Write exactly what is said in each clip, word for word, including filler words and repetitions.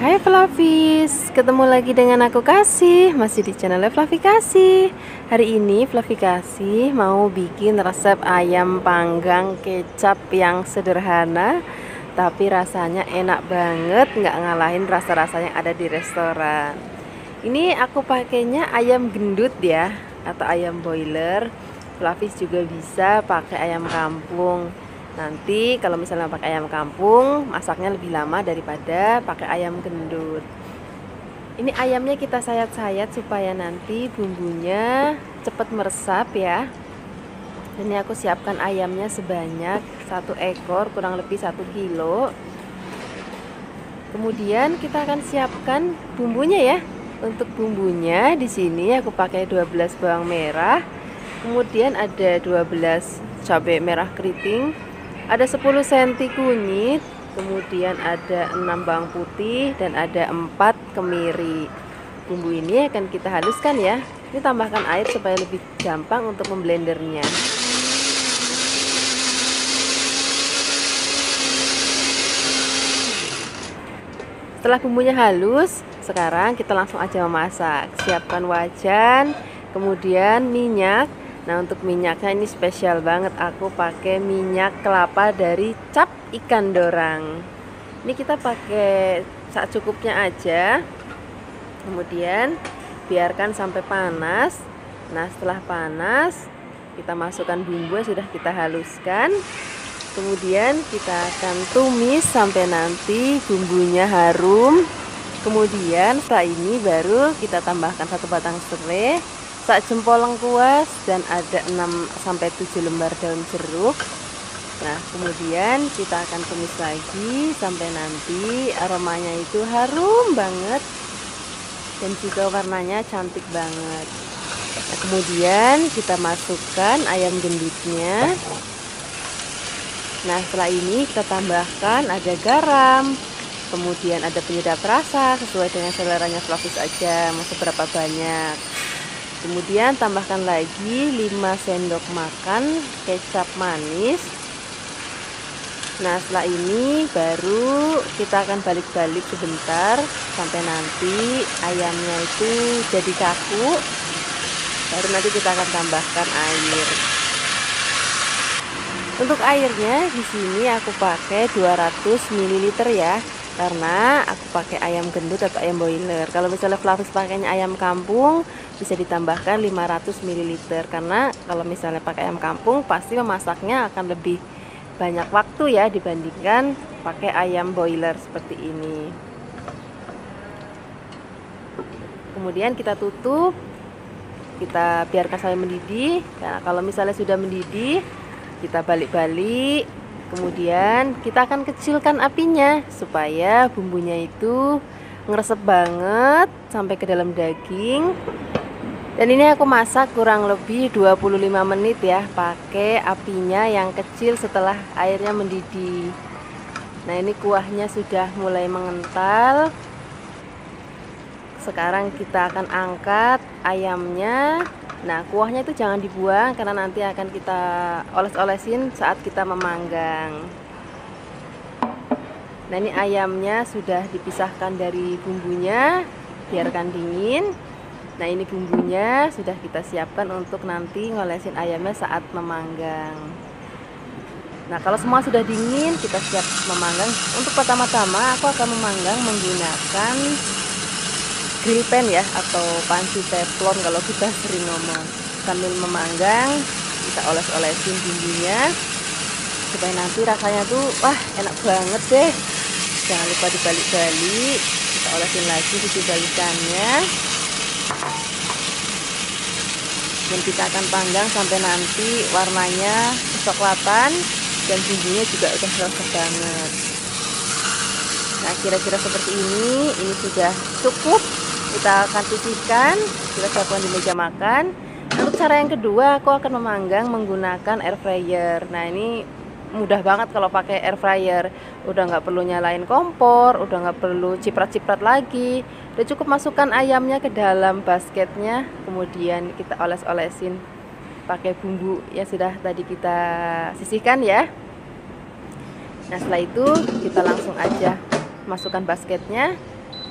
Hai Flavis, ketemu lagi dengan aku Kasih, masih di channel Flavi Kasih. Hari ini Flavi Kasih mau bikin resep ayam panggang kecap yang sederhana, tapi rasanya enak banget, nggak ngalahin rasa-rasa yang ada di restoran. Ini aku pakainya ayam gendut ya, atau ayam boiler. Flavis juga bisa pakai ayam kampung. Nanti kalau misalnya pakai ayam kampung, masaknya lebih lama daripada pakai ayam gendut. Ini ayamnya kita sayat-sayat supaya nanti bumbunya cepat meresap ya. Ini aku siapkan ayamnya sebanyak satu ekor, kurang lebih satu kilo. Kemudian kita akan siapkan bumbunya ya. Untuk bumbunya di sini aku pakai dua belas bawang merah, kemudian ada dua belas cabai merah keriting, ada sepuluh senti kunyit, kemudian ada enam bawang putih, dan ada empat kemiri. Bumbu ini akan kita haluskan ya. Ini tambahkan air supaya lebih gampang untuk memblendernya. Setelah bumbunya halus, sekarang kita langsung aja memasak. Siapkan wajan, kemudian minyak. Nah, untuk minyaknya ini spesial banget, aku pakai minyak kelapa dari Cap Ikan Dorang. Ini kita pakai sak cukupnya aja. Kemudian biarkan sampai panas. Nah, setelah panas kita masukkan bumbu yang sudah kita haluskan. Kemudian kita akan tumis sampai nanti bumbunya harum. Kemudian setelah ini baru kita tambahkan satu batang serai, sak jempol lengkuas, dan ada enam sampai tujuh lembar daun jeruk. Nah, kemudian kita akan tumis lagi sampai nanti aromanya itu harum banget dan juga warnanya cantik banget. Nah, kemudian kita masukkan ayam gendutnya. Nah, setelah ini kita tambahkan ada garam, kemudian ada penyedap rasa sesuai dengan seleranya Flavis aja mau seberapa banyak. Kemudian tambahkan lagi lima sendok makan kecap manis. Nah, setelah ini baru kita akan balik-balik sebentar sampai nanti ayamnya itu jadi kaku. Baru nanti kita akan tambahkan air. Untuk airnya di sini aku pakai dua ratus mililiter ya. Karena aku pakai ayam gendut atau ayam boiler. Kalau misalnya Flavis pakainya ayam kampung, bisa ditambahkan lima ratus mililiter. Karena kalau misalnya pakai ayam kampung, pasti memasaknya akan lebih banyak waktu ya dibandingkan pakai ayam boiler seperti ini. Kemudian kita tutup, kita biarkan sampai mendidih. Nah, kalau misalnya sudah mendidih, kita balik-balik. Kemudian kita akan kecilkan apinya supaya bumbunya itu ngeresep banget sampai ke dalam daging. Dan ini aku masak kurang lebih dua puluh lima menit ya, pakai apinya yang kecil setelah airnya mendidih. Nah, ini kuahnya sudah mulai mengental. Sekarang kita akan angkat ayamnya. Nah, kuahnya itu jangan dibuang karena nanti akan kita oles-olesin saat kita memanggang. Nah, ini ayamnya sudah dipisahkan dari bumbunya, biarkan dingin. Nah, ini bumbunya sudah kita siapkan untuk nanti ngolesin ayamnya saat memanggang. Nah, kalau semua sudah dingin, kita siap memanggang. Untuk pertama-tama aku akan memanggang menggunakan grill pan ya, atau panci teflon kalau kita sering ngomong. Sambil memanggang kita oles-olesin bumbunya supaya nanti rasanya tuh wah enak banget deh. Jangan lupa dibalik-balik, kita olesin lagi sisi balikannya, dan kita akan panggang sampai nanti warnanya kecoklatan dan bumbunya juga udah meresap banget. Nah, kira-kira seperti ini, ini sudah cukup. Kita akan sisihkan, kita siapkan di meja makan. Untuk cara yang kedua, aku akan memanggang menggunakan air fryer. Nah, ini mudah banget kalau pakai air fryer. Udah nggak perlu nyalain kompor, udah nggak perlu ciprat-ciprat lagi. Udah cukup masukkan ayamnya ke dalam basketnya, kemudian kita oles-olesin pakai bumbu yang sudah tadi kita sisihkan ya. Nah, setelah itu kita langsung aja masukkan basketnya.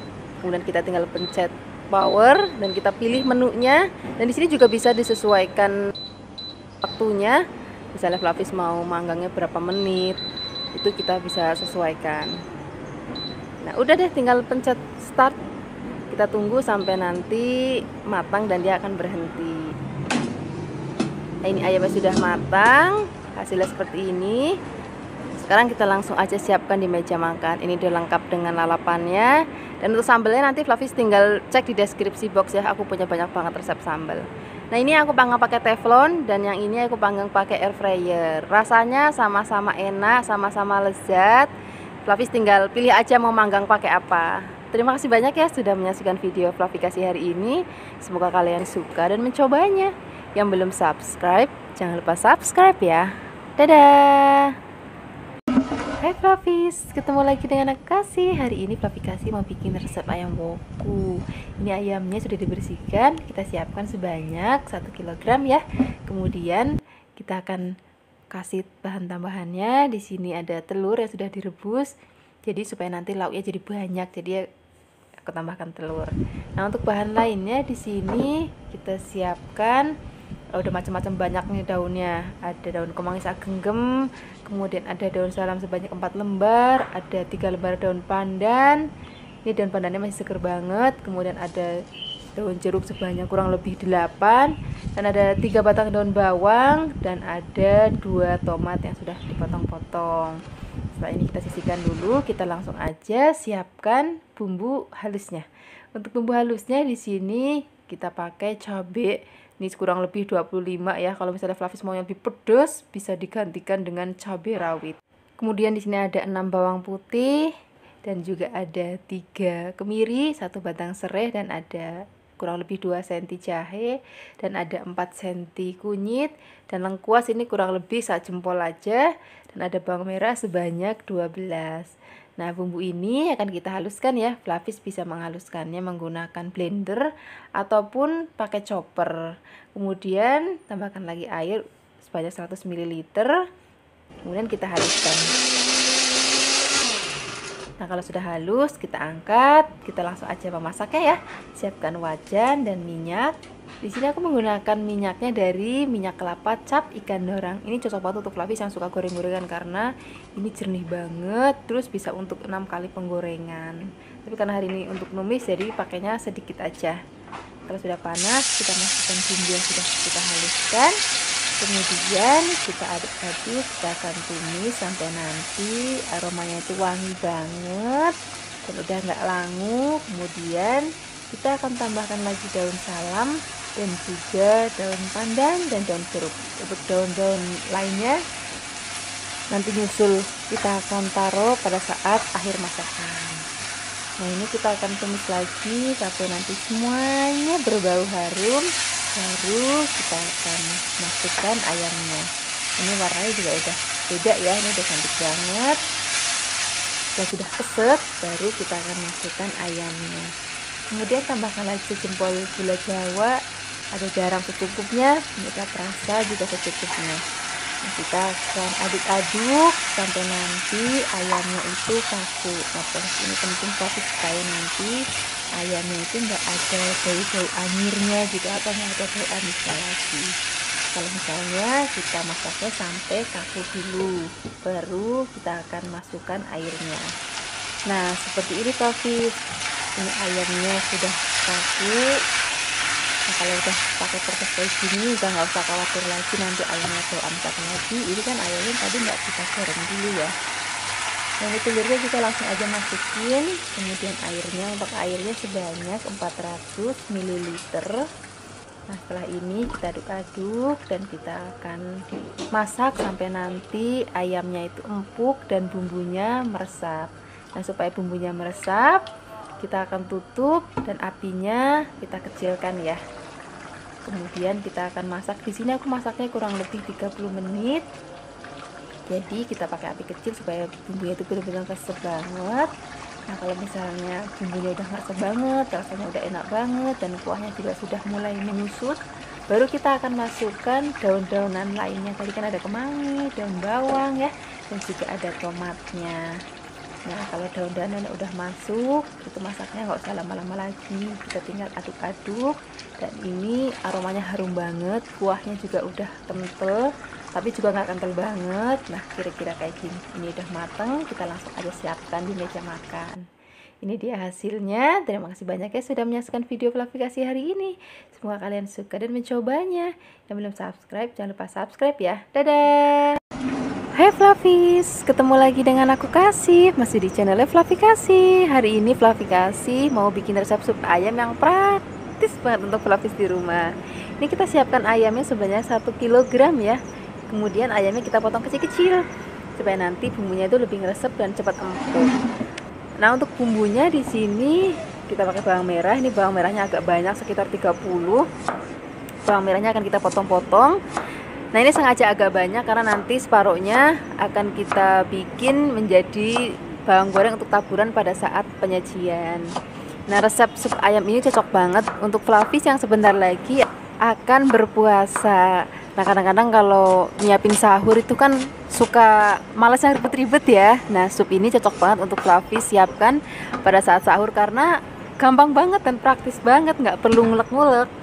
Kemudian kita tinggal pencet power dan kita pilih menunya. Dan di sini juga bisa disesuaikan waktunya. Misalnya Flavis mau manggangnya berapa menit, itu kita bisa sesuaikan. Nah, udah deh, tinggal pencet start. Kita tunggu sampai nanti matang dan dia akan berhenti. Nah, ini ayamnya sudah matang, hasilnya seperti ini. Sekarang kita langsung aja siapkan di meja makan. Ini udah lengkap dengan lalapannya. Dan untuk sambelnya nanti Flavis tinggal cek di deskripsi box ya. Aku punya banyak banget resep sambal. Nah, ini aku panggang pakai teflon dan yang ini aku panggang pakai air fryer. Rasanya sama-sama enak, sama-sama lezat. Flavis tinggal pilih aja mau manggang pakai apa. Terima kasih banyak ya sudah menyaksikan video Flavikasi hari ini. Semoga kalian suka dan mencobanya. Yang belum subscribe, jangan lupa subscribe ya. Dadah. Hai Flavis, ketemu lagi dengan aku Kasih. Hari ini Flavikasi mau bikin resep ayam woku. Ini ayamnya sudah dibersihkan, kita siapkan sebanyak satu kilogram ya. Kemudian kita akan kasih bahan tambahannya. Di sini ada telur yang sudah direbus. Jadi supaya nanti lauknya jadi banyak, jadi aku tambahkan telur. Nah, untuk bahan lainnya di sini kita siapkan oh, udah macam-macam banyak nih daunnya. Ada daun kemangi genggam, kemudian ada daun salam sebanyak empat lembar, ada tiga lembar daun pandan. Ini daun pandannya masih seger banget. Kemudian ada daun jeruk sebanyak kurang lebih delapan, dan ada tiga batang daun bawang, dan ada dua tomat yang sudah dipotong-potong. Setelah ini kita sisihkan dulu, kita langsung aja siapkan bumbu halusnya. Untuk bumbu halusnya di sini kita pakai cabai. Ini kurang lebih dua puluh lima ya. Kalau misalnya Flavis mau yang lebih pedas, bisa digantikan dengan cabai rawit. Kemudian di sini ada enam bawang putih dan juga ada tiga kemiri, satu batang serai, dan ada kurang lebih dua sentimeter jahe, dan ada empat sentimeter kunyit, dan lengkuas ini kurang lebih sak jempol aja, dan ada bawang merah sebanyak dua belas. Nah, bumbu ini akan kita haluskan ya. Flavis bisa menghaluskannya menggunakan blender ataupun pakai chopper. Kemudian tambahkan lagi air sebanyak seratus mililiter. Kemudian kita haluskan. Nah, kalau sudah halus, kita angkat. Kita langsung aja memasaknya ya. Siapkan wajan dan minyak. Di sini aku menggunakan minyaknya dari minyak kelapa cap ikan dorang. Ini cocok banget untuk Flavis yang suka goreng-gorengan karena ini jernih banget. Terus bisa untuk enam kali penggorengan. Tapi karena hari ini untuk numis, jadi pakainya sedikit aja. Kalau sudah panas, kita masukkan bumbu yang sudah kita haluskan. Kemudian kita aduk-aduk, kita akan tumis sampai nanti aromanya itu wangi banget dan udah nggak langu. Kemudian kita akan tambahkan lagi daun salam dan juga daun pandan dan daun jeruk. Untuk daun-daun lainnya nanti nyusul, kita akan taruh pada saat akhir masakan. Nah, ini kita akan tumis lagi sampai nanti semuanya berbau harum. Baru kita akan masukkan ayamnya. Ini warnanya juga udah beda ya, ini udah cantik banget. Setelah sudah keset, baru kita akan masukkan ayamnya. Kemudian tambahkan lagi sejempol gula jawa, ada garam secukupnya, kita perasa juga secukupnya. Nah, kita akan aduk-aduk sampai nanti ayamnya itu kaku. Nah, ini penting tapi supaya nanti ayamnya itu enggak ada bau-bau anyirnya gitu, atau nggak ada bau amisnya lagi. Kalau misalnya kita masaknya sampai kaku dulu, baru kita akan masukkan airnya. Nah, seperti ini Flavis. Ini ayamnya sudah kaku. Nah, kalau udah pakai kertas kayak gini, udah nggak usah khawatir lagi nanti ayamnya bau amisnya lagi. Ini kan ayamnya tadi nggak kita goreng dulu ya. Nah, ini telurnya kita langsung aja masukin. Kemudian airnya, untuk airnya sebanyak empat ratus mililiter. Nah, setelah ini kita aduk-aduk dan kita akan masak sampai nanti ayamnya itu empuk dan bumbunya meresap. Nah, supaya bumbunya meresap, kita akan tutup dan apinya kita kecilkan ya. Kemudian kita akan masak. Di sini aku masaknya kurang lebih tiga puluh menit. Jadi kita pakai api kecil supaya bumbunya itu benar-benar meresap banget. Nah, kalau misalnya bumbunya udah meresap banget, rasanya udah enak banget, dan kuahnya juga sudah mulai menyusut, baru kita akan masukkan daun-daunan lainnya. Tadi kan ada kemangi, daun bawang ya, dan juga ada tomatnya. Nah, kalau daun-daunan udah masuk, itu masaknya nggak usah lama-lama lagi, kita tinggal aduk-aduk. Dan ini aromanya harum banget, kuahnya juga udah kental, tapi juga nggak kental banget. Nah, kira-kira kayak gini. Ini udah mateng, kita langsung aja siapkan di meja makan. Ini dia hasilnya. Terima kasih banyak ya sudah menyaksikan video Flavikasih hari ini. Semoga kalian suka dan mencobanya. Yang belum subscribe, jangan lupa subscribe ya. Dadah! Hai Flavis, ketemu lagi dengan aku Kasih, masih di channel Flavikasih. Hari ini Flavikasih mau bikin resep sup ayam yang praktis banget untuk Flavis di rumah. Ini kita siapkan ayamnya sebanyak satu kilogram ya. Kemudian ayamnya kita potong kecil-kecil supaya nanti bumbunya itu lebih ngeresep dan cepat empuk. Nah, untuk bumbunya di sini kita pakai bawang merah. Ini bawang merahnya agak banyak, sekitar tiga puluh. Bawang merahnya akan kita potong-potong. Nah, ini sengaja agak banyak karena nanti separuhnya akan kita bikin menjadi bawang goreng untuk taburan pada saat penyajian. Nah, resep sup ayam ini cocok banget untuk Flavis yang sebentar lagi akan berpuasa. Nah, kadang-kadang kalau nyiapin sahur itu kan suka malas yang ribet-ribet ya. Nah, sup ini cocok banget untuk Flavis siapkan pada saat sahur karena gampang banget dan praktis banget, nggak perlu ngulek-ngulek.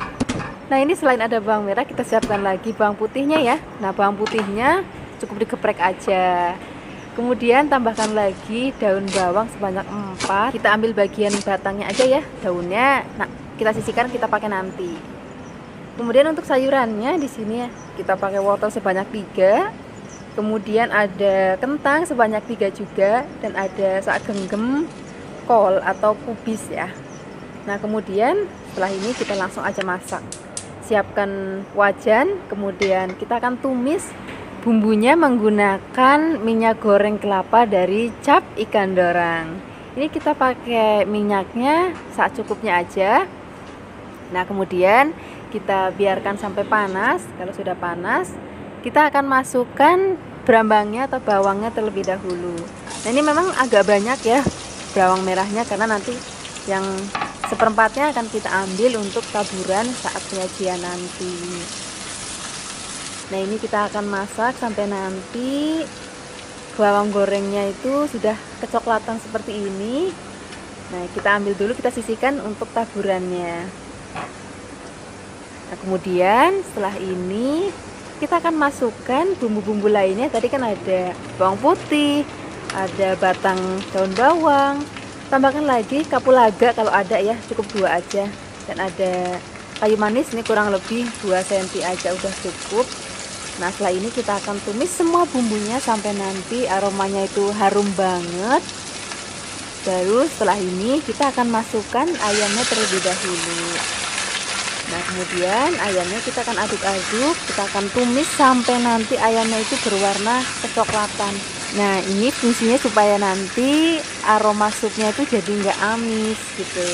Nah, ini selain ada bawang merah, kita siapkan lagi bawang putihnya ya. Nah, bawang putihnya cukup digeprek aja. Kemudian tambahkan lagi daun bawang sebanyak empat. Kita ambil bagian batangnya aja ya, daunnya. Nah, kita sisihkan, kita pakai nanti. Kemudian untuk sayurannya di sini ya, kita pakai wortel sebanyak tiga. Kemudian ada kentang sebanyak tiga juga, dan ada sak genggam kol atau kubis ya. Nah, kemudian setelah ini kita langsung aja masak. Siapkan wajan, kemudian kita akan tumis bumbunya menggunakan minyak goreng kelapa dari Cap Ikan Dorang. Ini kita pakai minyaknya saat cukupnya aja. Nah, kemudian kita biarkan sampai panas. Kalau sudah panas, kita akan masukkan berambangnya atau bawangnya terlebih dahulu. Nah, ini memang agak banyak ya bawang merahnya karena nanti yang seperempatnya akan kita ambil untuk taburan saat penyajian nanti. Nah, ini kita akan masak sampai nanti bawang gorengnya itu sudah kecoklatan seperti ini. Nah, kita ambil dulu, kita sisihkan untuk taburannya. Nah, kemudian setelah ini kita akan masukkan bumbu-bumbu lainnya. Tadi kan ada bawang putih, ada batang daun bawang. Tambahkan lagi kapulaga kalau ada ya, cukup dua aja. Dan ada kayu manis, ini kurang lebih dua sentimeter aja udah cukup. Nah, setelah ini kita akan tumis semua bumbunya sampai nanti aromanya itu harum banget. Baru setelah ini kita akan masukkan ayamnya terlebih dahulu. Nah, kemudian ayamnya kita akan aduk-aduk, kita akan tumis sampai nanti ayamnya itu berwarna kecoklatan. Nah, ini fungsinya supaya nanti aroma supnya itu jadi nggak amis gitu.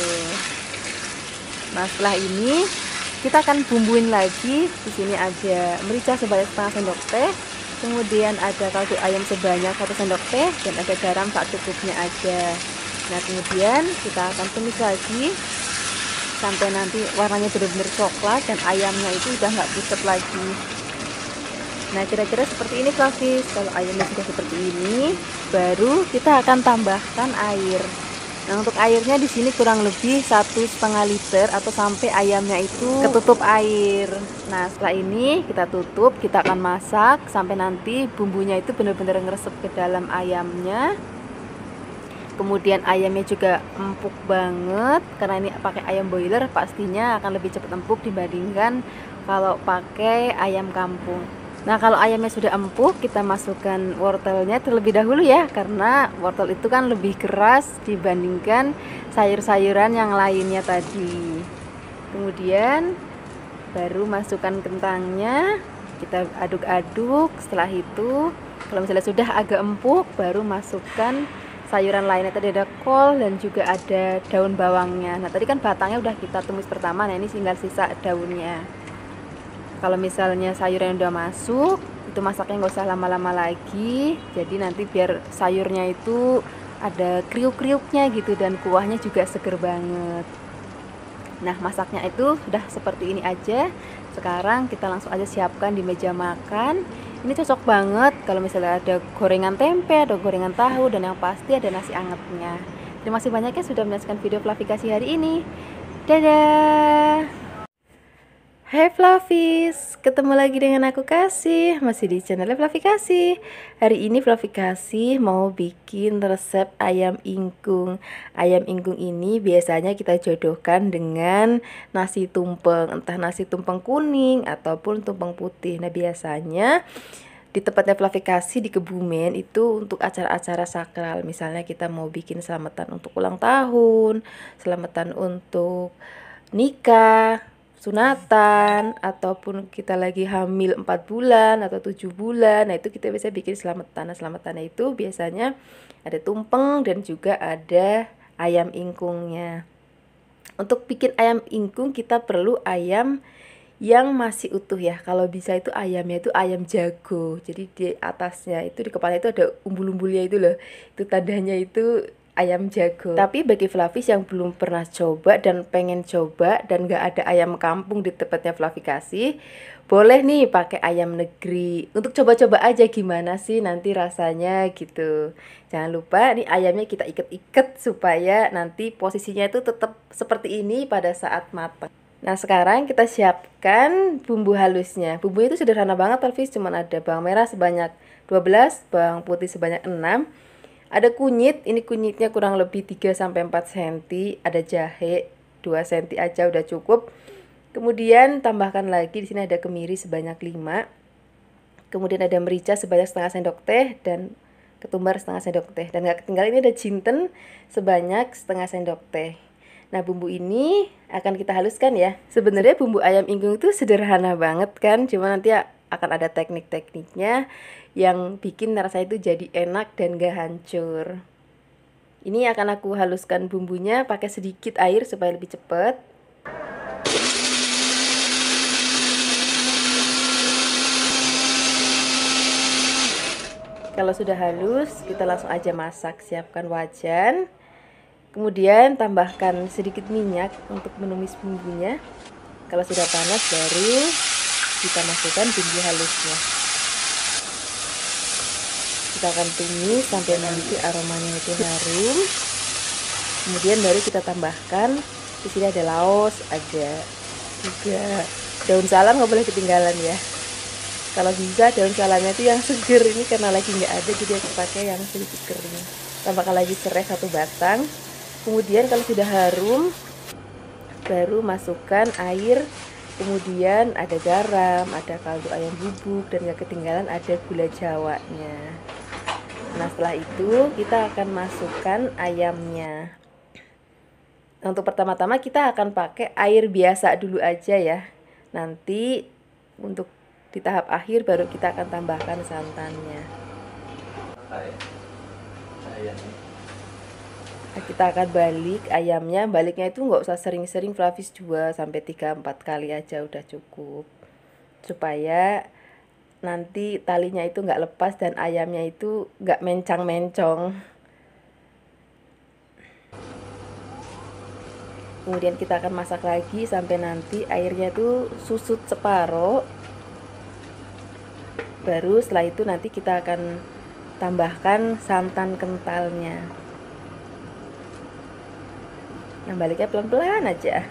Nah, setelah ini kita akan bumbuin lagi. Di sini ada merica sebanyak setengah sendok teh, kemudian ada kaldu ayam sebanyak satu sendok teh, dan ada garam tak cukupnya aja. Nah, kemudian kita akan tumis lagi sampai nanti warnanya benar-benar coklat dan ayamnya itu udah nggak pucat lagi. Nah, kira-kira seperti ini Flavis. Kalau ayamnya sudah seperti ini, baru kita akan tambahkan air. Nah, untuk airnya di sini kurang lebih satu setengah liter atau sampai ayamnya itu ketutup air. Nah, setelah ini kita tutup, kita akan masak sampai nanti bumbunya itu benar-benar ngeresep ke dalam ayamnya. Kemudian ayamnya juga empuk banget karena ini pakai ayam boiler, pastinya akan lebih cepat empuk dibandingkan kalau pakai ayam kampung. Nah, kalau ayamnya sudah empuk, kita masukkan wortelnya terlebih dahulu ya, karena wortel itu kan lebih keras dibandingkan sayur-sayuran yang lainnya tadi. Kemudian baru masukkan kentangnya, kita aduk-aduk. Setelah itu kalau misalnya sudah agak empuk, baru masukkan sayuran lainnya. Tadi ada kol dan juga ada daun bawangnya. Nah, tadi kan batangnya udah kita tumis pertama, nah ini tinggal sisa daunnya. Kalau misalnya sayurnya udah masuk, itu masaknya nggak usah lama-lama lagi. Jadi nanti biar sayurnya itu ada kriuk-kriuknya gitu dan kuahnya juga seger banget. Nah, masaknya itu sudah seperti ini aja. Sekarang kita langsung aja siapkan di meja makan. Ini cocok banget kalau misalnya ada gorengan tempe, ada gorengan tahu, dan yang pasti ada nasi angetnya. Terima kasih banyak ya sudah menyaksikan video Flavikasi hari ini. Dadah. Hai Flavis, ketemu lagi dengan aku Kasih, masih di channel Flavikasi. Hari ini Flavikasi mau bikin resep ayam ingkung. Ayam ingkung ini biasanya kita jodohkan dengan nasi tumpeng, entah nasi tumpeng kuning ataupun tumpeng putih. Nah biasanya di tempatnya Flavikasi di Kebumen itu untuk acara-acara sakral. Misalnya kita mau bikin selamatan untuk ulang tahun, selamatan untuk nikah, sunatan, ataupun kita lagi hamil empat bulan atau tujuh bulan. Nah itu kita bisa bikin selamatan. Nah selamatannya itu biasanya ada tumpeng dan juga ada ayam ingkungnya. Untuk bikin ayam ingkung kita perlu ayam yang masih utuh ya. Kalau bisa itu ayamnya itu ayam jago. Jadi di atasnya itu di kepala itu ada umbul-umbulnya itu loh. Itu tandanya itu ayam jago. Tapi bagi Flavis yang belum pernah coba dan pengen coba dan gak ada ayam kampung di tempatnya Flavikasi, boleh nih pakai ayam negeri untuk coba-coba aja gimana sih nanti rasanya gitu. Jangan lupa nih ayamnya kita iket-iket supaya nanti posisinya itu tetap seperti ini pada saat matang. Nah sekarang kita siapkan bumbu halusnya. Bumbu itu sederhana banget Flavis, cuma ada bawang merah sebanyak dua belas, bawang putih sebanyak enam. Ada kunyit, ini kunyitnya kurang lebih tiga sampai empat sentimeter, ada jahe dua sentimeter aja udah cukup. Kemudian tambahkan lagi di sini ada kemiri sebanyak lima. Kemudian ada merica sebanyak setengah sendok teh dan ketumbar setengah sendok teh. Dan gak ketinggalan ini ada jinten sebanyak setengah sendok teh. Nah bumbu ini akan kita haluskan ya. Sebenarnya bumbu ayam ingkung itu sederhana banget kan, cuma nanti akan ada teknik-tekniknya yang bikin rasa itu jadi enak dan gak hancur. Ini akan aku haluskan bumbunya pakai sedikit air supaya lebih cepat. Kalau sudah halus, kita langsung aja masak. Siapkan wajan. Kemudian tambahkan sedikit minyak untuk menumis bumbunya. Kalau sudah panas baru kita masukkan bumbu halusnya. Kita akan tumis sampai nanti aromanya itu harum. Kemudian baru kita tambahkan di sini ada laos, ada juga daun salam, nggak boleh ketinggalan ya. Kalau bisa daun salamnya itu yang seger, ini karena lagi nggak ada jadi aku pakai yang sedikit kering. Tambahkan lagi serai satu batang. Kemudian kalau sudah harum baru masukkan air. Kemudian ada garam, ada kaldu ayam bubuk, dan gak ketinggalan ada gula jawanya. Nah setelah itu kita akan masukkan ayamnya. Untuk pertama-tama kita akan pakai air biasa dulu aja ya. Nanti untuk di tahap akhir baru kita akan tambahkan santannya. Nah, kita akan balik ayamnya. Baliknya itu nggak usah sering-sering Flavis, dua sampai tiga empat kali aja udah cukup. Supaya nanti talinya itu nggak lepas dan ayamnya itu nggak mencang-mencong. Kemudian kita akan masak lagi sampai nanti airnya itu susut separuh. Baru setelah itu nanti kita akan tambahkan santan kentalnya. Nah baliknya pelan-pelan aja.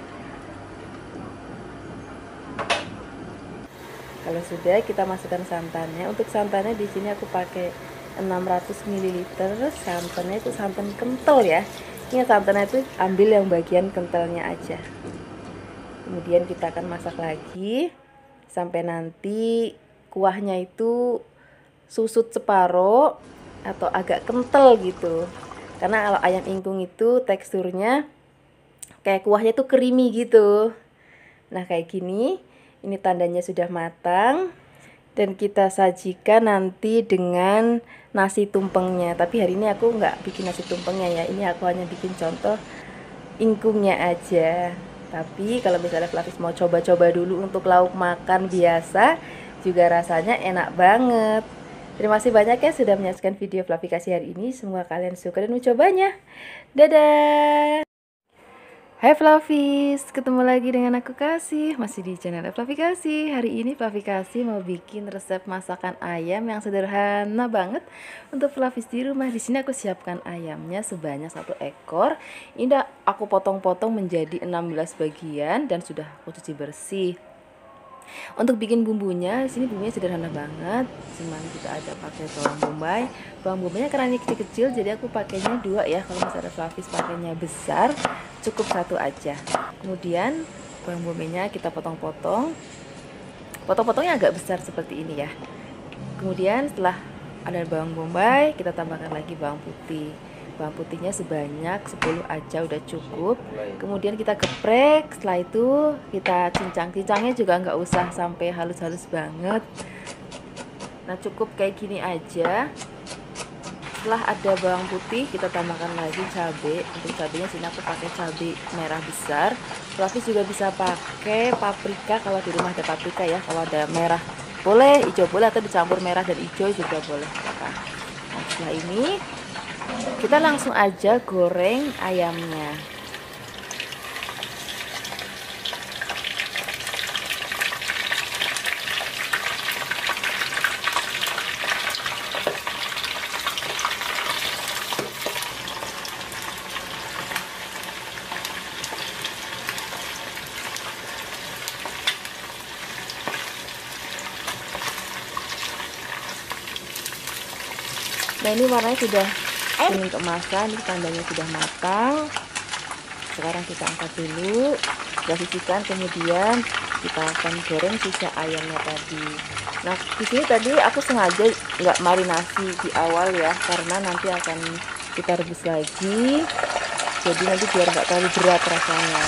Kalau sudah kita masukkan santannya. Untuk santannya di sini aku pakai enam ratus mililiter. Santannya itu santan kental ya. Ini santannya itu ambil yang bagian kentalnya aja. Kemudian kita akan masak lagi sampai nanti kuahnya itu susut separuh atau agak kental gitu. Karena kalau ayam ingkung itu teksturnya kayak kuahnya tuh creamy gitu. Nah kayak gini, ini tandanya sudah matang. Dan kita sajikan nanti dengan nasi tumpengnya. Tapi hari ini aku nggak bikin nasi tumpengnya ya. Ini aku hanya bikin contoh ingkungnya aja. Tapi kalau misalnya Flavis mau coba-coba dulu untuk lauk makan biasa, juga rasanya enak banget. Terima kasih banyak ya sudah menyaksikan video Flavikasi hari ini. Semoga kalian suka dan mencobanya. Dadah. Hai Flavis, ketemu lagi dengan aku Kasih, masih di channel Flavi Kasih. Hari ini Flavi Kasih mau bikin resep masakan ayam yang sederhana banget untuk Flavis di rumah. Di sini aku siapkan ayamnya sebanyak satu ekor. Ini udah aku potong-potong menjadi enam belas bagian dan sudah aku cuci bersih. Untuk bikin bumbunya, di sini bumbunya sederhana banget. Cuman kita ada pakai bawang bombay. Bawang bombaynya karena ini kecil-kecil, jadi aku pakainya dua ya. Kalau misalnya Flavis pakainya besar, cukup satu aja. Kemudian bawang bombaynya kita potong-potong. Potong-potongnya agak besar seperti ini ya. Kemudian setelah ada bawang bombay, kita tambahkan lagi bawang putih. Bawang putihnya sebanyak sepuluh aja udah cukup. Kemudian kita geprek, setelah itu kita cincang. Cincangnya juga nggak usah sampai halus-halus banget. Nah cukup kayak gini aja. Setelah ada bawang putih, kita tambahkan lagi cabai. Untuk cabenya sini aku pakai cabai merah besar. Flavis juga bisa pakai paprika kalau di rumah ada paprika ya. Kalau ada merah boleh, hijau boleh, atau dicampur merah dan hijau juga boleh. Nah setelah ini kita langsung aja goreng ayamnya. Nah ini warnanya sudah kuning keemasan, ini tandanya sudah matang. Sekarang kita angkat dulu, kita sisihkan, kemudian kita akan goreng sisa ayamnya tadi. Nah di sini tadi aku sengaja nggak marinasi di awal ya, karena nanti akan kita rebus lagi, jadi nanti biar nggak terlalu berat rasanya.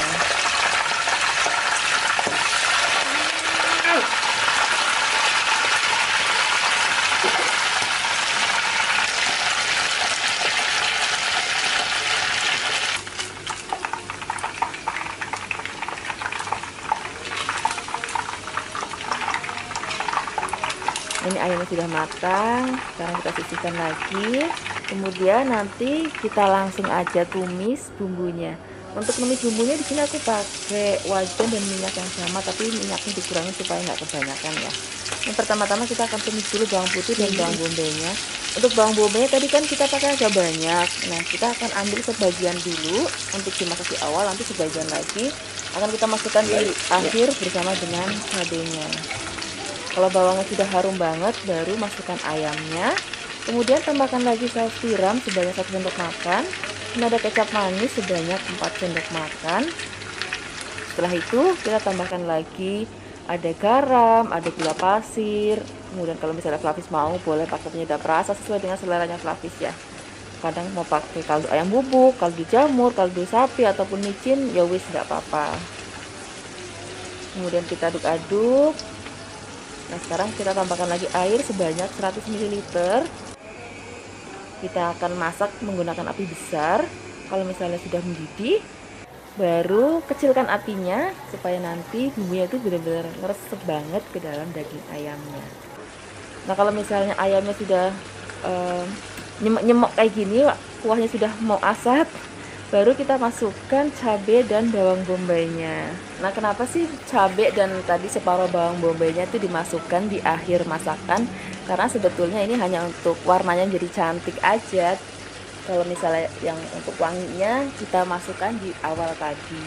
Ini ayamnya sudah matang, sekarang kita sisihkan lagi. Kemudian nanti kita langsung aja tumis bumbunya. Untuk tumis bumbunya di sini aku pakai wajan dan minyak yang sama, tapi minyaknya dikurangi supaya nggak kebanyakan ya. Yang pertama-tama kita akan tumis dulu bawang putih dan bawang bombaynya. Untuk bawang bombaynya tadi kan kita pakai agak banyak. Nah kita akan ambil sebagian dulu untuk dimasak di awal, nanti sebagian lagi akan kita masukkan di akhir bersama dengan cabenya. Kalau bawangnya sudah harum banget, baru masukkan ayamnya. Kemudian tambahkan lagi saus tiram sebanyak satu sendok makan. Ini ada kecap manis sebanyak empat sendok makan. Setelah itu kita tambahkan lagi ada garam, ada gula pasir. Kemudian kalau misalnya Flavis mau, boleh pakai penyedap rasa sesuai dengan seleranya Flavis ya. Kadang mau pakai kaldu ayam bubuk, kaldu jamur, kaldu sapi ataupun micin, ya wis nggak apa-apa. Kemudian kita aduk-aduk. Nah sekarang kita tambahkan lagi air sebanyak seratus mililiter. Kita akan masak menggunakan api besar. Kalau misalnya sudah mendidih, baru kecilkan apinya supaya nanti bumbunya itu benar-benar ngeresep banget ke dalam daging ayamnya. Nah kalau misalnya ayamnya sudah um, nyemek-nyemek kayak gini, kuahnya sudah mau asap, baru kita masukkan cabai dan bawang bombaynya. Nah kenapa sih cabai dan tadi separuh bawang bombaynya itu dimasukkan di akhir masakan? Karena sebetulnya ini hanya untuk warnanya jadi cantik aja. Kalau misalnya yang untuk wanginya kita masukkan di awal tadi.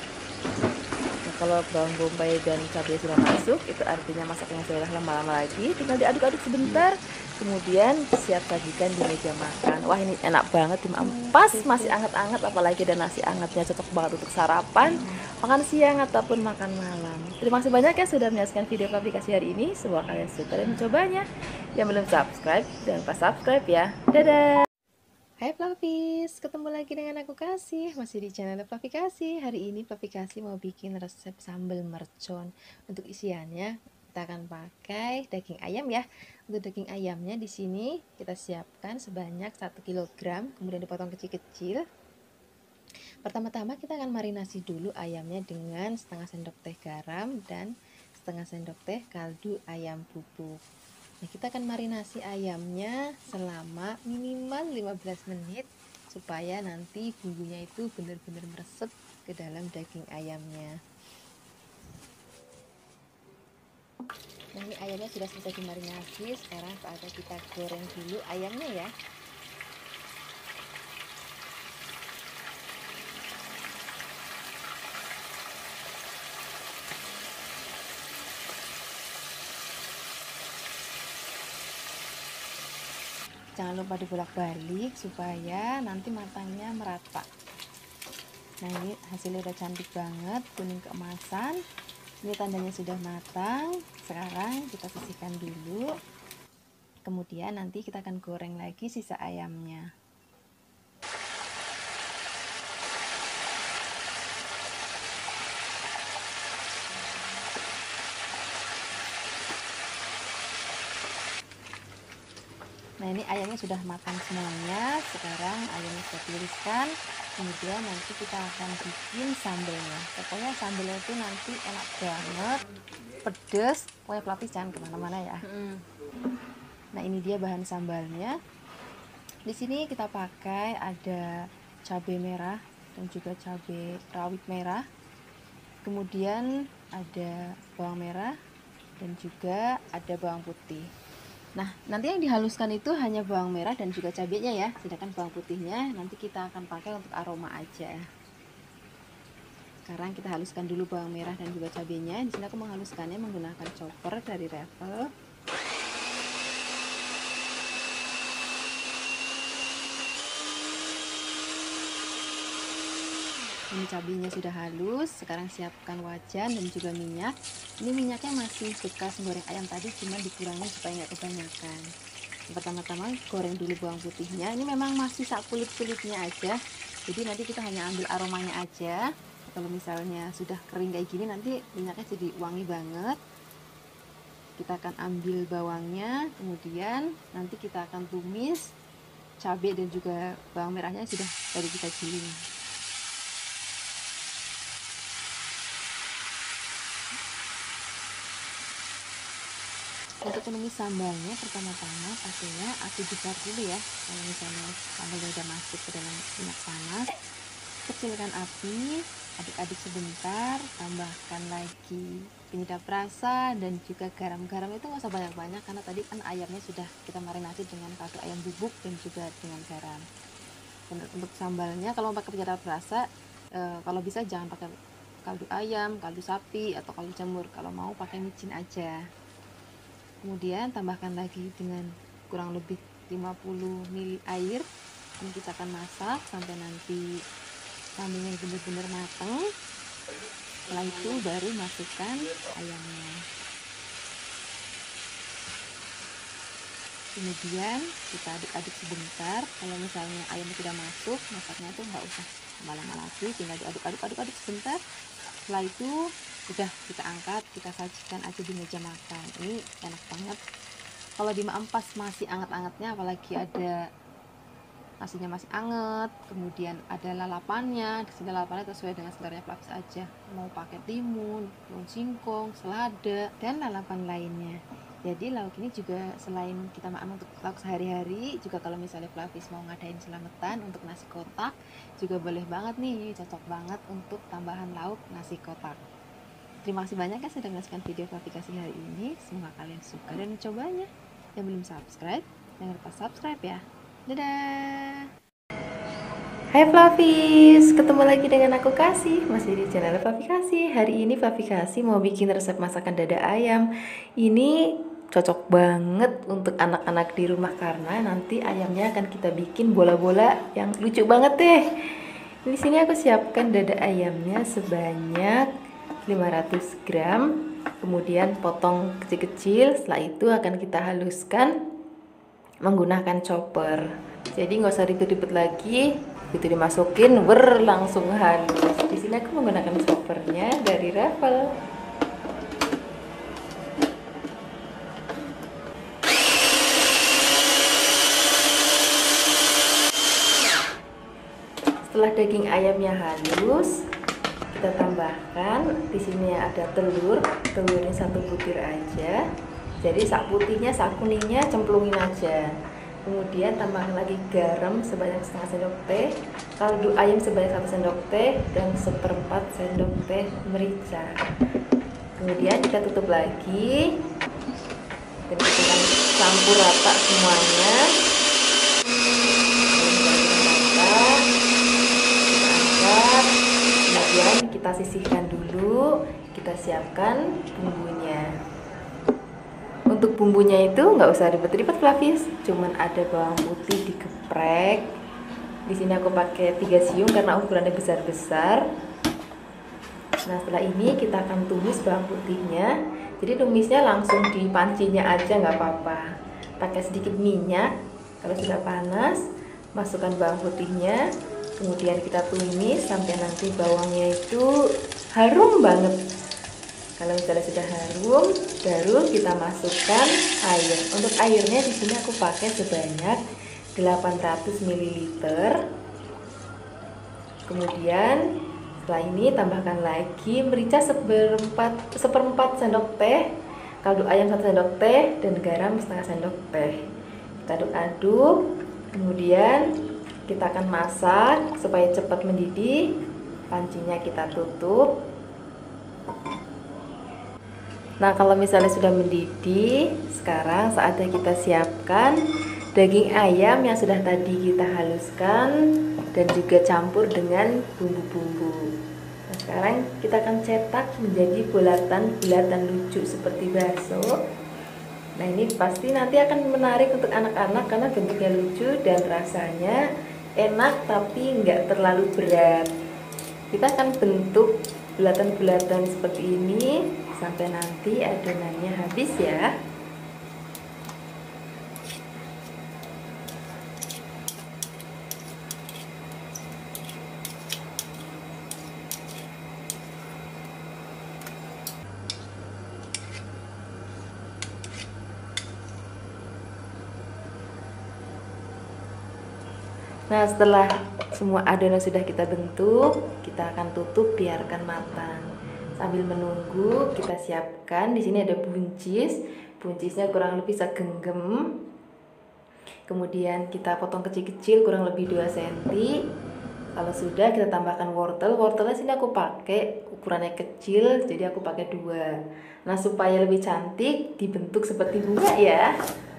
Nah kalau bawang bombay dan cabai sudah masuk, itu artinya masaknya sudah lama-lama lagi. Tinggal diaduk-aduk sebentar, kemudian siap sajikan di meja makan. Wah ini enak banget, pas masih anget-anget, apalagi ada nasi angetnya, cocok banget untuk sarapan, makan siang ataupun makan malam. Terima kasih banyak ya sudah menyaksikan video aplikasi hari ini. Semoga kalian suka dan mencobanya. Yang belum subscribe, jangan lupa subscribe ya. Dadah. Hai Flavis, ketemu lagi dengan aku Kasih, masih di channel Flavi Kasih. Hari ini Flavi Kasih mau bikin resep sambal mercon. Untuk isiannya kita akan pakai daging ayam ya. Untuk daging ayamnya di sini kita siapkan sebanyak satu kilogram, kemudian dipotong kecil-kecil. Pertama-tama kita akan marinasi dulu ayamnya dengan setengah sendok teh garam dan setengah sendok teh kaldu ayam bubuk. Nah, kita akan marinasi ayamnya selama minimal lima belas menit supaya nanti bumbunya itu benar-benar meresap ke dalam daging ayamnya. Nah, ini ayamnya sudah selesai dimarinasi. Sekarang saatnya kita goreng dulu ayamnya ya. Jangan lupa dibolak-balik supaya nanti matangnya merata. Nah, ini hasilnya udah cantik banget, kuning keemasan. Ini tandanya sudah matang. Sekarang kita sisihkan dulu. Kemudian nanti kita akan goreng lagi sisa ayamnya. Nah, ini ayamnya sudah matang semuanya. Sekarang ayamnya sudah tiriskan. Kemudian nanti kita akan bikin sambelnya. Pokoknya sambelnya itu nanti enak banget, pedes. Pokoknya pelapis jangan kemana-mana ya. Mm. Nah, ini dia bahan sambalnya. Di sini kita pakai ada cabai merah dan juga cabai rawit merah. Kemudian ada bawang merah dan juga ada bawang putih. Nah, nanti yang dihaluskan itu hanya bawang merah dan juga cabenya ya, sedangkan bawang putihnya nanti kita akan pakai untuk aroma aja. Sekarang kita haluskan dulu bawang merah dan juga cabenya. Di sini aku menghaluskannya menggunakan chopper dari Revel. Ini cabenya sudah halus. Sekarang siapkan wajan dan juga minyak. Ini minyaknya masih bekas goreng ayam tadi, cuma dikurangi supaya nggak kebanyakan. Pertama-tama goreng dulu bawang putihnya. Ini memang masih sak kulit-kulitnya aja, jadi nanti kita hanya ambil aromanya aja. Kalau misalnya sudah kering kayak gini, nanti minyaknya jadi wangi banget. Kita akan ambil bawangnya, kemudian nanti kita akan tumis cabai dan juga bawang merahnya sudah tadi kita giling. Untuk menumis sambalnya, pertama-tama pakainya api besar dulu ya. Kalau misalnya sambalnya udah masuk ke dalam minyak panas, kecilkan api, aduk-aduk sebentar, tambahkan lagi penyedap rasa dan juga garam. Garam itu nggak usah banyak-banyak karena tadi kan ayamnya sudah kita marinasi dengan kaldu ayam bubuk dan juga dengan garam. Dan untuk sambalnya, kalau pakai penyedap rasa, e, kalau bisa jangan pakai kaldu ayam, kaldu sapi atau kaldu jamur. Kalau mau pakai micin aja. Kemudian tambahkan lagi dengan kurang lebih lima puluh mililiter air. Ini kita akan masak sampai nanti sambalnya benar-benar matang. Setelah itu baru masukkan ayamnya. Kemudian kita aduk-aduk sebentar. Kalau misalnya ayamnya sudah masuk, masaknya itu nggak usah lama-lama lagi, tinggal diaduk-aduk-aduk-aduk sebentar. Setelah itu udah kita angkat, kita sajikan aja di meja makan. Ini enak banget kalau dimakan pas masih anget-angetnya, apalagi ada nasinya masih anget, kemudian ada lalapannya. Di sini lalapannya sesuai dengan seleranya pelapis aja, mau pakai timun, daun singkong, selada, dan lalapan lainnya. Jadi lauk ini juga selain kita makan untuk lauk sehari-hari, juga kalau misalnya pelapis mau ngadain selamatan untuk nasi kotak juga boleh banget nih, cocok banget untuk tambahan lauk nasi kotak. Terima kasih banyak ya sudah menyaksikan video aplikasi hari ini. Semoga kalian suka dan mencobanya. Yang belum subscribe, jangan lupa subscribe ya. Dadah. Hai Flavis, ketemu lagi dengan aku Kasih, masih di channel Flavi Kasih. Hari ini Flavi Kasih mau bikin resep masakan dada ayam. Ini cocok banget untuk anak-anak di rumah karena nanti ayamnya akan kita bikin bola-bola yang lucu banget deh. Di sini aku siapkan dada ayamnya sebanyak lima ratus gram, kemudian potong kecil-kecil. Setelah itu akan kita haluskan menggunakan chopper. Jadi nggak usah ribet-ribet lagi, itu dimasukin ber langsung halus. Di sini aku menggunakan choppernya dari Revel. Setelah daging ayamnya halus, kita tambahkan di sini ada telur, telurnya satu butir aja. Jadi sak putihnya, sak kuningnya cemplungin aja. Kemudian tambahkan lagi garam sebanyak setengah sendok teh, kaldu ayam sebanyak satu sendok teh, dan seperempat sendok teh merica. Kemudian kita tutup lagi dan kita akan campur rata semuanya. Kemudian kita sisihkan dulu, kita siapkan bumbunya. Untuk bumbunya itu nggak usah ribet-ribet Flavis, cuman ada bawang putih digeprek. Di sini aku pakai tiga siung karena ukurannya besar-besar. Nah, setelah ini kita akan tumis bawang putihnya. Jadi tumisnya langsung di pancinya aja nggak apa-apa. Pakai sedikit minyak. Kalau sudah panas, masukkan bawang putihnya. Kemudian kita tumis sampai nanti bawangnya itu harum banget. Kalau misalnya sudah harum, baru kita masukkan air. Untuk airnya di sini aku pakai sebanyak delapan ratus mililiter. Kemudian setelah ini tambahkan lagi merica seperempat, seperempat sendok teh, kaldu ayam satu sendok teh, dan garam setengah sendok teh. Kita aduk-aduk. Kemudian kita akan masak supaya cepat mendidih. Pancinya kita tutup. Nah, kalau misalnya sudah mendidih, sekarang saatnya kita siapkan daging ayam yang sudah tadi kita haluskan dan juga campur dengan bumbu-bumbu. Nah, sekarang kita akan cetak menjadi bulatan-bulatan lucu seperti bakso. Nah, ini pasti nanti akan menarik untuk anak-anak karena bentuknya lucu dan rasanya enak tapi nggak terlalu berat. Kita akan bentuk bulatan-bulatan seperti ini sampai nanti adonannya habis ya. Nah, setelah semua adonan sudah kita bentuk, kita akan tutup biarkan matang. Sambil menunggu, kita siapkan di sini ada buncis. Buncisnya kurang lebih segenggam. Kemudian kita potong kecil-kecil kurang lebih dua sentimeter. Kalau sudah, kita tambahkan wortel. Wortelnya sini aku pakai ukurannya kecil, jadi aku pakai dua. Nah, supaya lebih cantik dibentuk seperti bunga ya.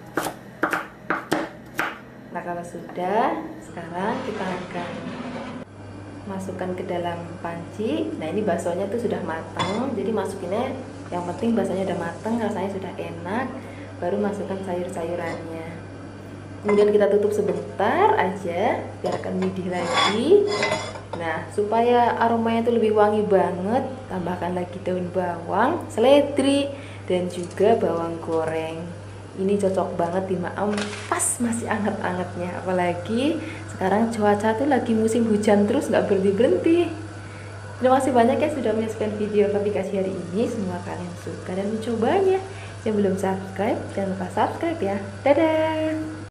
Nah, kalau sudah, sekarang kita akan masukkan ke dalam panci. Nah, ini baksonya tuh sudah matang, jadi masukinnya yang penting baksonya udah matang, rasanya sudah enak. Baru masukkan sayur-sayurannya. Kemudian kita tutup sebentar aja, biarkan mendidih lagi. Nah, supaya aromanya itu lebih wangi banget, tambahkan lagi daun bawang, seledri, dan juga bawang goreng. Ini cocok banget dimakan pas masih anget-angetnya, apalagi sekarang cuaca tuh lagi musim hujan terus nggak berhenti-berhenti. Terima kasih banyak ya sudah menyaksikan video aplikasi hari ini. Semoga kalian suka dan mencobanya. Yang belum subscribe, jangan lupa subscribe ya. Dadah.